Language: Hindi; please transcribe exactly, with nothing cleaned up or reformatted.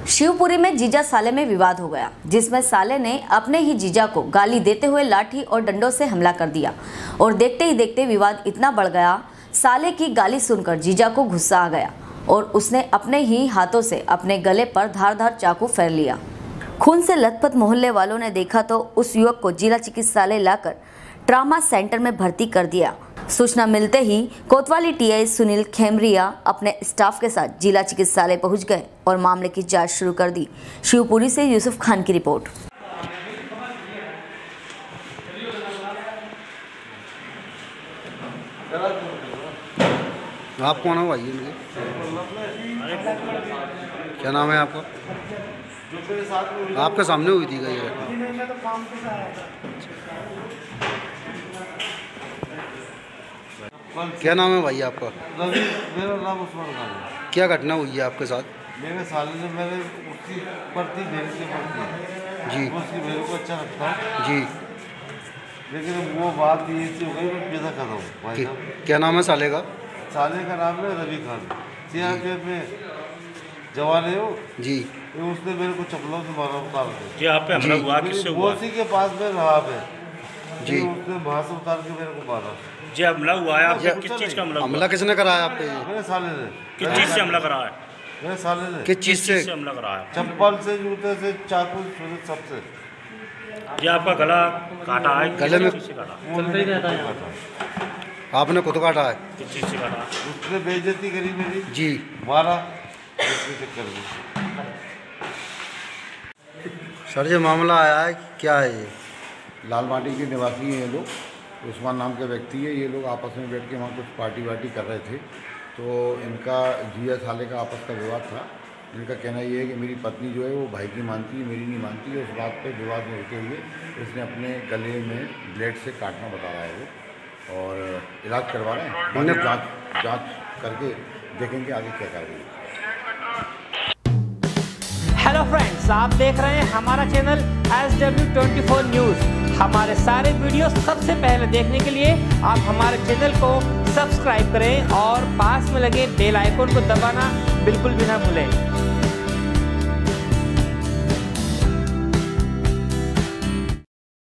शिवपुरी में जीजा साले में विवाद हो गया, जिसमें साले ने अपने ही जीजा को गाली देते हुए लाठी और डंडों से हमला कर दिया और देखते ही देखते विवाद इतना बढ़ गया। साले की गाली सुनकर जीजा को गुस्सा आ गया और उसने अपने ही हाथों से अपने गले पर धारदार चाकू फेर लिया। खून से लथपथ मोहल्ले वालों ने देखा तो उस युवक को जिला चिकित्सालय लाकर ट्रामा सेंटर में भर्ती कर दिया। सूचना मिलते ही कोतवाली टीआई सुनील खेमरिया अपने स्टाफ के साथ जिला चिकित्सालय पहुंच गए और मामले की जांच शुरू कर दी। शिवपुरी से यूसुफ खान की रिपोर्ट। आप कौन हो भाई? मुझे क्या नाम है आपका? आपके सामने हुई थी ये क्या नाम है भाई आपका? रवि। मेरा नाम उस्मान खान है। क्या घटना हुई है आपके साथ? मेरे साले ने मेरे उसकी पढ़ती मेरे से पढ़ती जी, उसकी मेरे को अच्छा लगता जी, लेकिन वो बात ये सी हो गई, मैं पैदा कर रहा हूँ भाई साहब। क्या नाम है साले का? साले का नाम है रवि खान। सीआरपीएफ में जवान है वो जी। ये उसने मेरे को चप्पलों से मारा उतार के। जी, आप पे हमला हुआ किससे हुआ? उसी के पास में रहा है जी। उसने वहाँ से उतार के मेरे को मारा। जी, हमला हुआ है आपके? किस चीज़ का हमला हुआ? हमला किसने कराया आप पे? मेरे साले ने। किस चीज़ से हमला करा है? मेरे साले ने किस चीज़ से? से हमला करा है? चप्पल से, जूते से, चाकू से, सबसे। जी, आपका गला काटा है? गले में किस चीज़ से काटा? आपने खुद काटा है? किस चीज़ से काटा? उसने बेइज्जती करी मेरी, जी, मारा इसके चक्कर में। सर ये मामला आया है, क्या है ये? लाल माटी के निवासी हैं ये लोग, उस्मान नाम के व्यक्ति है। ये लोग आपस में बैठ के वहाँ कुछ पार्टी वार्टी कर रहे थे, तो इनका जीजा साले का आपस का विवाद था। इनका कहना ये है कि मेरी पत्नी जो है वो भाई की मानती है, मेरी नहीं मानती है। उस बात पे विवाद में होते हुए उसने अपने गले में ब्लेड से काटना बता रहा है वो, और इलाज करवा रहे हैं। हमने जाँच जाँच करके देखेंगे आगे क्या कार्रवाई। हेलो फ्रेंड्स, आप देख रहे हैं हमारा channel S W twenty four news. हमारे सारे वीडियो सबसे पहले देखने के लिए आप हमारे चैनल को सब्सक्राइब करें और पास में लगे बेल आइकन को दबाना बिल्कुल भी ना भूलें।